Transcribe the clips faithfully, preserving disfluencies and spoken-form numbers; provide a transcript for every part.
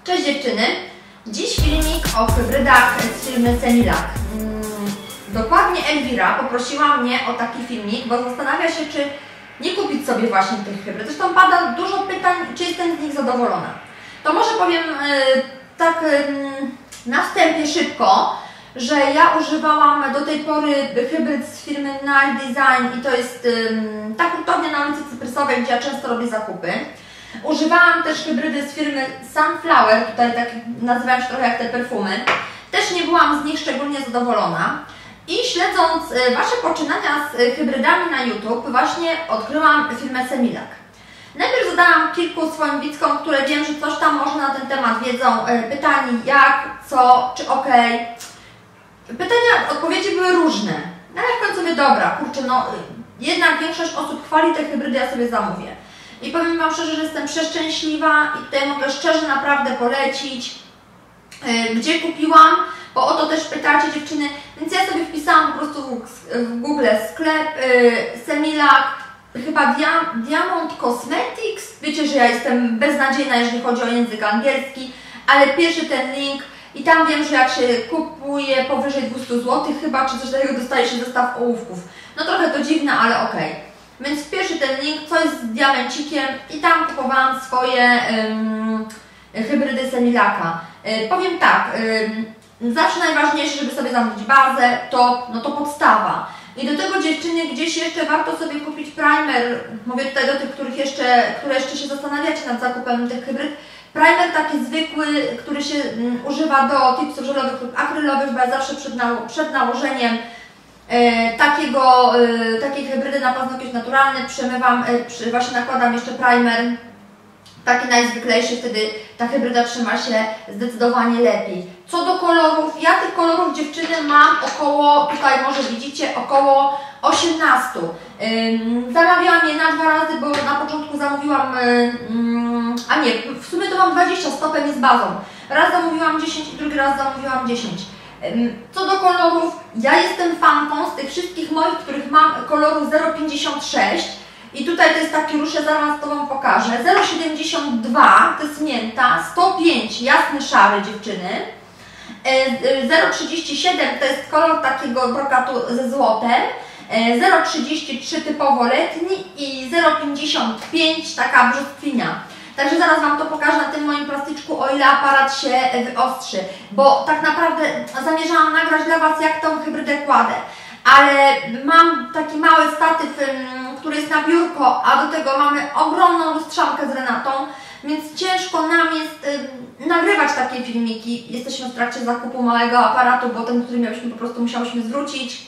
Cześć dziewczyny! Dziś filmik o hybrydach z firmy Semilac. Hmm, dokładnie Elwira poprosiła mnie o taki filmik, bo zastanawia się, czy nie kupić sobie właśnie tych hybryd. Zresztą pada dużo pytań, czy jestem z nich zadowolona. To może powiem yy, tak yy, na wstępie szybko, że ja używałam do tej pory hybryd z firmy Night Design i to jest yy, ta hurtownia na ulicy Cyprysowej, gdzie ja często robię zakupy. Używałam też hybrydy z firmy Sunflower, tutaj tak nazywają się trochę jak te perfumy. Też nie byłam z nich szczególnie zadowolona. I śledząc Wasze poczynania z hybrydami na YouTube, właśnie odkryłam firmę Semilac. Najpierw zadałam kilku swoim widzkom, które wiem, że coś tam może na ten temat wiedzą, pytani jak, co, czy ok. Pytania, odpowiedzi były różne. No ale w końcu mówię, dobra, kurczę, no jednak większość osób chwali te hybrydy, ja sobie zamówię. I powiem Wam szczerze, że jestem przeszczęśliwa i tutaj mogę szczerze naprawdę polecić, yy, gdzie kupiłam, bo o to też pytacie dziewczyny, więc ja sobie wpisałam po prostu w, w Google sklep yy, Semilac, chyba Dia Diamond Cosmetics. Wiecie, że ja jestem beznadziejna, jeżeli chodzi o język angielski, ale pierwszy ten link i tam wiem, że jak się kupuje powyżej dwieście złotych chyba, czy coś takiego, dostaje się zestaw ołówków. No trochę to dziwne, ale okej. Okay. Więc pierwszy ten link, coś z diamencikiem i tam kupowałam swoje ym, hybrydy Semilaca. Yy, powiem tak, yy, zawsze najważniejsze, żeby sobie zamówić bazę, to, no to podstawa. I do tego dziewczyny gdzieś jeszcze warto sobie kupić primer, mówię tutaj do tych, których jeszcze, które jeszcze się zastanawiacie nad zakupem tych hybryd. Primer taki zwykły, który się um, używa do tipsów żelowych lub akrylowych, bo ja zawsze przed, nało przed nałożeniem E, takiego, e, takiej hybrydy na paznokieć naturalny przemywam, e, przy, właśnie nakładam jeszcze primer, taki najzwyklejszy, wtedy ta hybryda trzyma się zdecydowanie lepiej. Co do kolorów, ja tych kolorów dziewczyny mam około, tutaj może widzicie, około osiemnaście. E, zamawiałam je na dwa razy, bo na początku zamówiłam, e, mm, a nie, w sumie to mam dwadzieścia z topem i z bazą. Raz zamówiłam dziesięć i drugi raz zamówiłam dziesięć. Co do kolorów, ja jestem fanką z tych wszystkich moich, których mam koloru zero pięćdziesiąt sześć i tutaj to jest taki róż, ja zaraz to Wam pokażę, zero siedemdziesiąt dwa to jest mięta, sto pięć jasny szary dziewczyny, zero trzydzieści siedem to jest kolor takiego brokatu ze złotem, zero trzydzieści trzy typowo letni i zero pięćdziesiąt pięć taka brzoskwinia. Także zaraz Wam to pokażę na tym moim plastyczku, o ile aparat się wyostrzy, bo tak naprawdę zamierzałam nagrać dla Was, jak tą hybrydę kładę, ale mam taki mały statyw, który jest na biurko, a do tego mamy ogromną lustrzankę z Renatą, więc ciężko nam jest nagrywać takie filmiki. Jesteśmy w trakcie zakupu małego aparatu, bo ten, który miałyśmy, po prostu musiałyśmy zwrócić.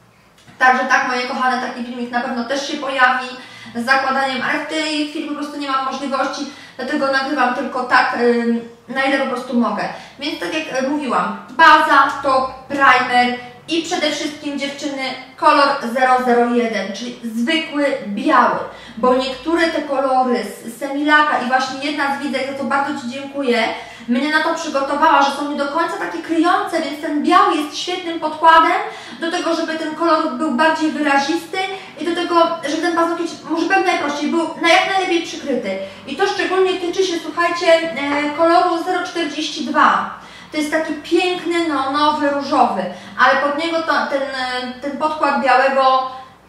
Także tak, moje kochane, taki filmik na pewno też się pojawi z zakładaniem, ale w tej chwili po prostu nie mam możliwości, dlatego nagrywam tylko tak, yy, na ile po prostu mogę. Więc tak jak yy, mówiłam, baza, top, primer i przede wszystkim dziewczyny kolor zero zero jeden, czyli zwykły biały, bo niektóre te kolory z Semilaca i właśnie jedna z widzek, za to bardzo Ci dziękuję, mnie na to przygotowała, że są nie do końca takie kryjące, więc ten biały jest świetnym podkładem do tego, żeby ten kolor był bardziej wyrazisty i do tego, żeby ten paznokieć, może powiem najprościej, był na jak najlepiej przykryty. I to szczególnie tyczy się, słuchajcie, koloru zero czterdzieści dwa. To jest taki piękny, neonowy, różowy, ale pod niego to, ten, ten podkład białego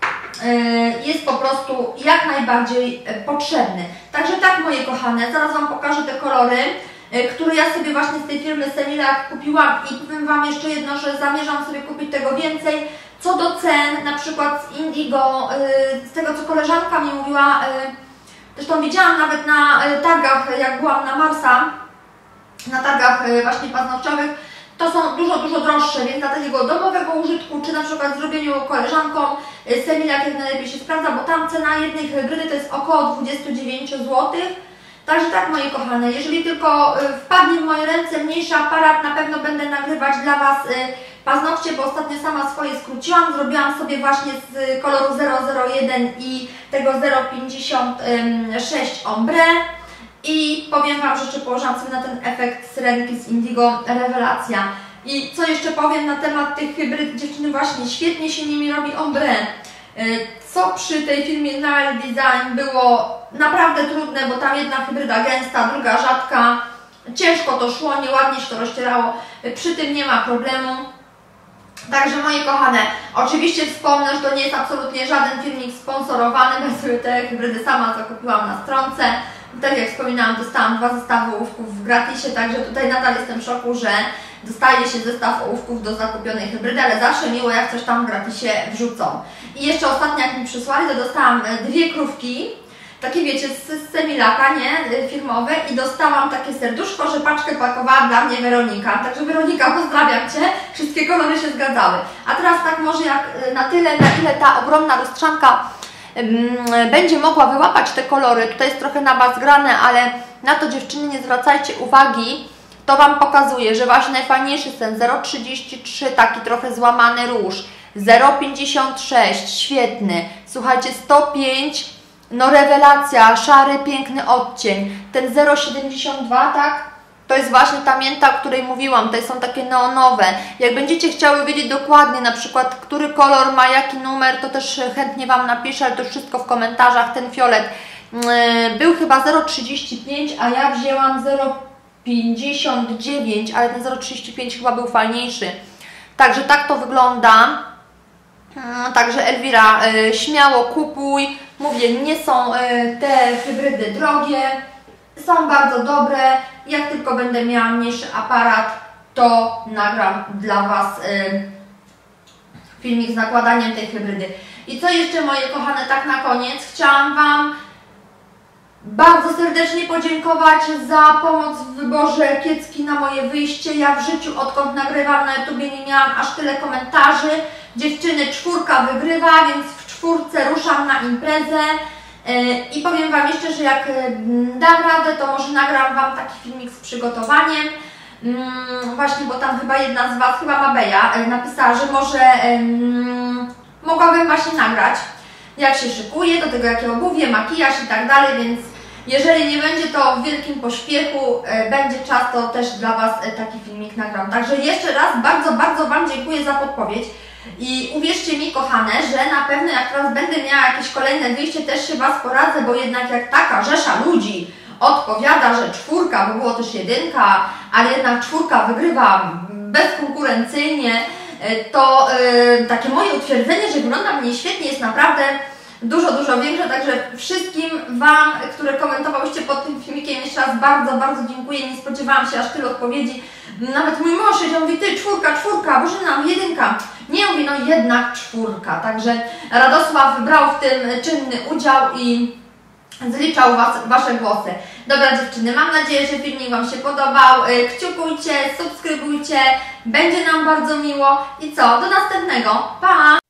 jest po prostu jak najbardziej potrzebny. Także tak, moje kochane, zaraz Wam pokażę te kolory, które ja sobie właśnie z tej firmy Semilac kupiłam i powiem Wam jeszcze jedno, że zamierzam sobie kupić tego więcej. Co do cen, na przykład z Indigo, z tego co koleżanka mi mówiła, zresztą widziałam nawet na targach, jak byłam na Marsa, na targach właśnie paznokciowych, to są dużo, dużo droższe, więc dla takiego domowego użytku, czy na przykład zrobieniu koleżankom, Semilac jak najlepiej się sprawdza, bo tam cena jednej hybrydy to jest około dwadzieścia dziewięć złotych. Także tak, moje kochane, jeżeli tylko wpadnie w moje ręce mniejszy aparat, na pewno będę nagrywać dla Was paznokcie, bo ostatnio sama swoje skróciłam. Zrobiłam sobie właśnie z koloru zero zero jeden i tego zero pięćdziesiąt sześć ombre. I powiem Wam, że jeszcze położyłam sobie na ten efekt syrenki z Indigo, rewelacja. I co jeszcze powiem na temat tych hybryd, dziewczyny, właśnie świetnie się nimi robi ombre. Co przy tej firmie Night Design było naprawdę trudne, bo tam jedna hybryda gęsta, druga rzadka. ciężko to szło, nieładnie się to rozcierało, przy tym nie ma problemu. Także moje kochane, oczywiście wspomnę, że to nie jest absolutnie żaden filmik sponsorowany, bo sobie te hybrydy sama zakupiłam na stronce. Tak jak wspominałam, dostałam dwa zestawy ołówków w gratisie, także tutaj nadal jestem w szoku, że dostaje się zestaw ołówków do zakupionej hybrydy, ale zawsze miło, jak coś tam w gratisie wrzucą. I jeszcze ostatnio, jak mi przysłali, to dostałam dwie krówki, takie wiecie, z Semilaka, nie, firmowe, i dostałam takie serduszko, że paczkę pakowała dla mnie Weronika. Także Weronika, pozdrawiam Cię, wszystkie kolory się zgadzały. A teraz tak może jak na tyle, na ile ta ogromna lustrzanka um, będzie mogła wyłapać te kolory. Tutaj jest trochę na was grane, ale na to dziewczyny nie zwracajcie uwagi. To Wam pokazuje, że właśnie najfajniejszy jest ten zero trzydzieści trzy, taki trochę złamany róż, zero pięćdziesiąt sześć, świetny, słuchajcie, sto pięć, no rewelacja, szary, piękny odcień, ten zero siedemdziesiąt dwa, tak? To jest właśnie ta mięta, o której mówiłam, to są takie neonowe. Jak będziecie chciały wiedzieć dokładnie, na przykład, który kolor ma jaki numer, to też chętnie Wam napiszę, ale to wszystko w komentarzach. Ten fiolet yy, był chyba zero trzydzieści pięć, a ja wzięłam zero pięćdziesiąt dziewięć, ale ten zero trzydzieści pięć chyba był fajniejszy. Także tak to wygląda. Także Elwira, y, śmiało kupuj. Mówię, nie są y, te hybrydy drogie, są bardzo dobre. Jak tylko będę miała mniejszy aparat, to nagram dla Was y, filmik z nakładaniem tej hybrydy. I co jeszcze, moje kochane, tak na koniec, chciałam Wam bardzo serdecznie podziękować za pomoc w wyborze kiecki na moje wyjście. Ja w życiu, odkąd nagrywam na YouTubie, nie miałam aż tyle komentarzy. Dziewczyny, czwórka wygrywa, więc w czwórce ruszam na imprezę. I powiem Wam jeszcze, że jak dam radę, to może nagram Wam taki filmik z przygotowaniem. Właśnie, bo tam chyba jedna z Was, chyba Mabeja, napisała, że może um, mogłabym właśnie nagrać, jak się szykuję, do tego jakie obuwie, makijaż i tak dalej, więc jeżeli nie będzie to w wielkim pośpiechu, e, będzie czas, to też dla Was e, taki filmik nagram. Także jeszcze raz bardzo, bardzo Wam dziękuję za podpowiedź i uwierzcie mi, kochane, że na pewno jak teraz będę miała jakieś kolejne wyjście, też się Was poradzę, bo jednak jak taka rzesza ludzi odpowiada, że czwórka, bo było też jedynka, ale jednak czwórka wygrywa bezkonkurencyjnie, e, to e, takie moje utwierdzenie, że wygląda mnie świetnie, jest naprawdę dużo, dużo większe, także wszystkim Wam, które komentowałyście pod tym filmikiem, jeszcze raz bardzo, bardzo dziękuję. Nie spodziewałam się aż tylu odpowiedzi. Nawet mój mąż się mówi, ty, czwórka, czwórka, Bożyna, jedynka. Nie mówi, no jednak czwórka. Także Radosław brał w tym czynny udział i zliczał was, Wasze głosy. Dobra dziewczyny, mam nadzieję, że filmik Wam się podobał. Kciukujcie, subskrybujcie, będzie nam bardzo miło. I co? Do następnego. Pa!